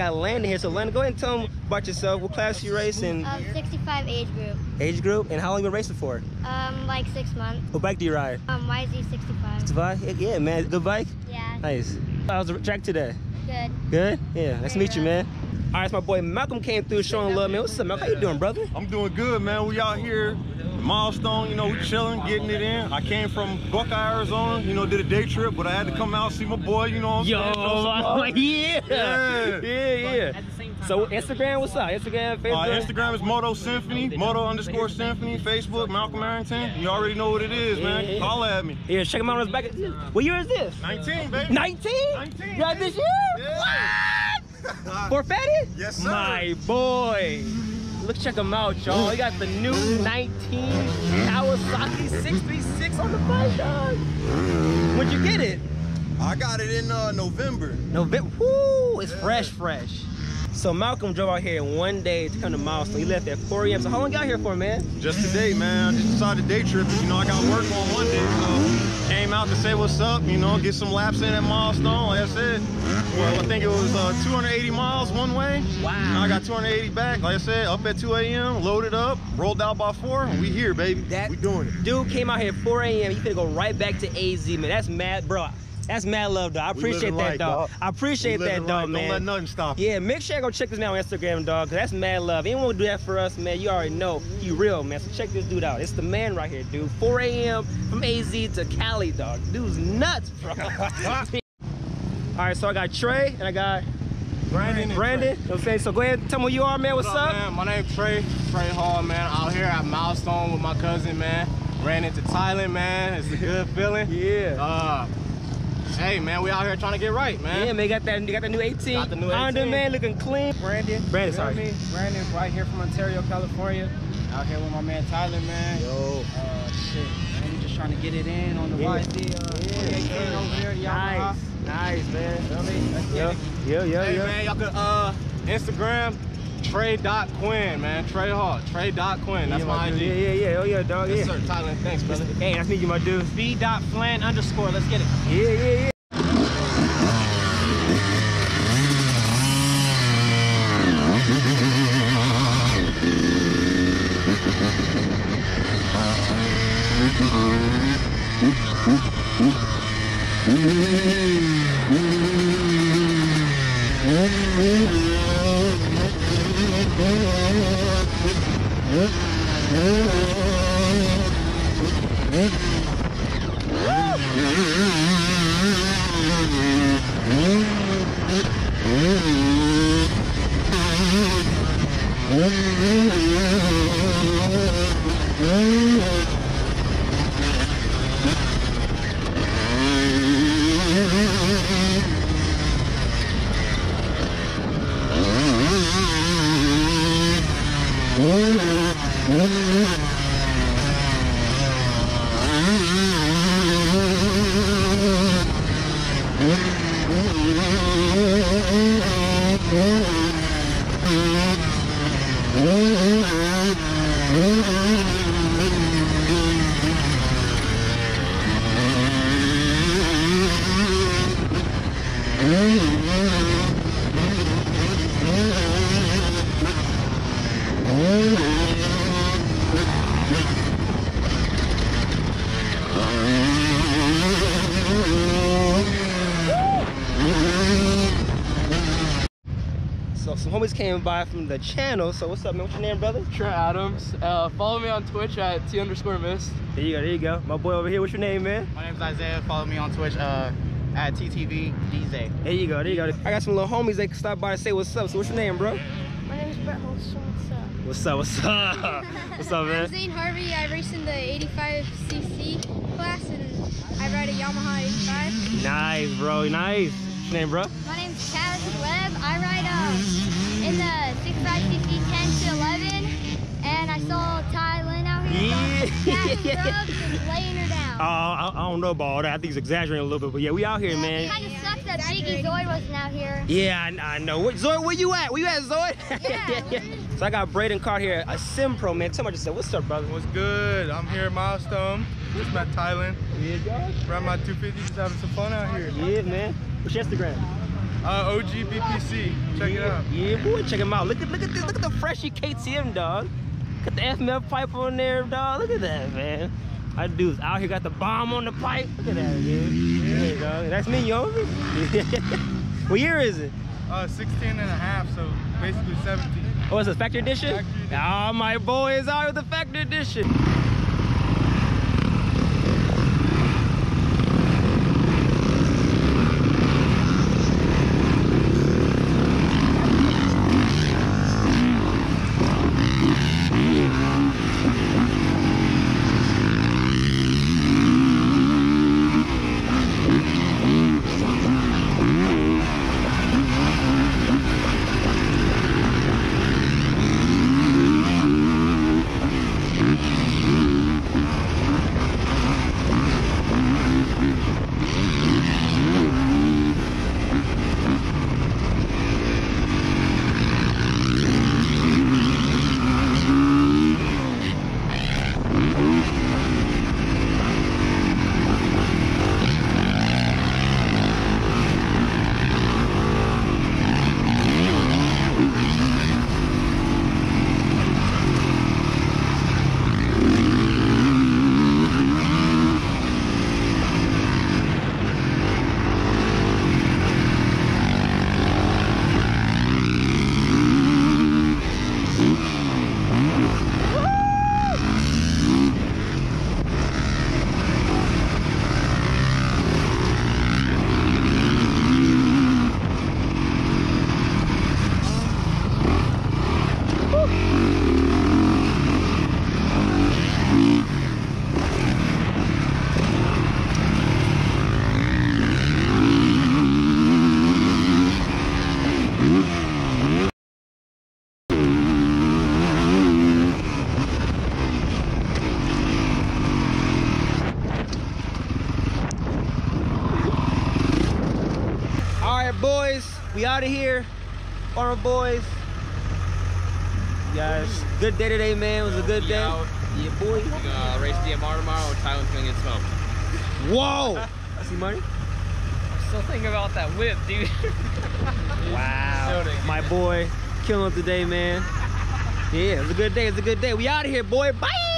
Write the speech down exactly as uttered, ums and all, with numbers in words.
got Landon here. So Landon, go ahead and tell them about yourself. What class you racing? Um, sixty-five age group. Age group? And how long you been racing for? Um, like six months. What bike do you ride? Um, Y Z sixty-five. sixty-five? Yeah, man. Good bike? Yeah. Nice. How's the track today? Good. Good? Yeah. Nice to meet you, man. All right, so my boy Malcolm came through showing love, man. What's up, Malcolm? How you doing, brother? I'm doing good, man. We out here, Milestone, you know, we chilling, getting it in. I came from Buckeye, Arizona, you know, did a day trip, but I had to come out see my boy, you know what I'm Yo, saying? Yo, like, yeah. Yeah. Yeah, yeah. So Instagram, what's up? Instagram, Facebook? Uh, Instagram is Moto Symphony, Moto underscore Symphony. Facebook, Malcolm Arrington. You already know what it is, man. Yeah. Holla at me. Yeah, check him out on his back. What year is this? nineteen, baby. nineteen? nineteen. You got this year? Yeah. What? For Fatty? Yes, sir. My boy. Look, check him out, y'all. He got the new nineteen Kawasaki six thirty-six on the bike, dog. When'd you get it? I got it in uh, November. November. Woo! It's Yeah. fresh, fresh. So Malcolm drove out here in one day to come to Milestone. He left at four A M So how long you out here for, man? Just today, man. I just decided day trip. You know, I got work on Monday, so came out to say what's up, you know, get some laps in at Milestone. Like I said, well, I think it was uh, two hundred eighty miles one way. Wow. Now I got two hundred eighty back. Like I said, up at two A M, loaded up, rolled out by four, and we here, baby. That we doing it. Dude came out here at four A M He finna go right back to A Z, man. That's mad, bro. That's mad love, dog. I appreciate that, life, dog. dog. I appreciate that, life. dog, man. Don't let nothing stop you. Yeah, make sure you go check this man on Instagram, dog, because that's mad love. Anyone would do that for us, man, you already know he real, man. So check this dude out. It's the man right here, dude. four A M from A Z to Cali, dog. Dude's nuts, bro. All right, so I got Trey and I got Brandon. and Brandon. Trey. You know what I'm saying? So go ahead and tell me who you are, man. What's, What's up? man? My name's Trey, Trey Hall, man. Out here at Milestone with my cousin, man. Ran into Tylyn, man. It's a good feeling. Yeah. Uh, hey, man, we out here trying to get right, man. Yeah, man, you got that, you got the new eighteen. Got the new Honda, eighteen. man, looking clean. Brandon. Brandon, sorry. Me? Brandon, right here from Ontario, California. Out here with my man Tylyn, man. Yo. Uh, shit, man, we just trying to get it in on the Yeah. Y Z uh, twenty eighteen over there, Yamaha. Nice, nice, man. Feel me? Let's get Yo, it. yo, yo, Hey, yo. man, y'all could, uh, Instagram, Trey.Quinn, man. Trey Hall, Trey.Quinn. That's yeah, my I dude. G. Yeah, yeah, yeah. Oh, yeah, dog. Yes, Yeah. sir. Tylyn, thanks, brother. Hey, nice to meet you, my dude. B.Flan underscore, let's get it. Yeah, yeah, yeah. So some homies came by from the channel. So what's up, man? What's your name, brother? Trent Adams. Uh, follow me on Twitch at T underscore miss. There you go, there you go. My boy over here, what's your name, man? My name's Isaiah. Follow me on Twitch uh, at T T V D Z. There you go, there you go. I got some little homies that can stop by and say what's up. So what's your name, bro? My name is Brett Holstrom. What's up? What's up, what's up? What's up, I'm man? Zane Harvey. I race in the eighty-five C C class and I ride a Yamaha eighty-five. Nice, bro, nice. What's your name, bro? My name's Chaz Webb. I ride um, in the sixty-five C C ten to eleven and I saw Tylyn out here. Yeah. Yeah. And laying her down. Uh, I, I don't know about all that. I think he's exaggerating a little bit, but yeah, we out here, yeah, man. It kind of sucks that Ziggy Zoid wasn't out here. Yeah, I, I know. What, Zoid, where you at? Where you at, Zoid? Yeah. So I got Braden Card here, a Sim Pro, man. Tell me just said, what's up, brother? What's good? I'm here at Milestone. Just met Tylyn. Yeah, dog. Ran my two fifty, just having some fun out here. Yeah, man. What's your Instagram? Uh, O G B P C. Check yeah, it out. Yeah, boy, check him out. Look at look at this. Look at the freshy K T M, dog. Got the F M F pipe on there, dog. Look at that, man. Our dude's out here got the bomb on the pipe. Look at that, dude. There you go. That's me, yo. What year is it? Uh, sixteen and a half, so basically seventeen. Oh, it's a factory edition? Factory edition. Oh, my boy is out with the factory edition. Boys, we out of here. Farmer boys. Guys, good day today, man. It was a good day. Out. Yeah, boy. We're gonna race D M R tomorrow, or Tylyn's gonna get smoked. Whoa! See money? I'm still thinking about that whip, dude. Wow. My boy, killing it today, man. Yeah, it was a good day. It was a good day. We out of here, boy. Bye!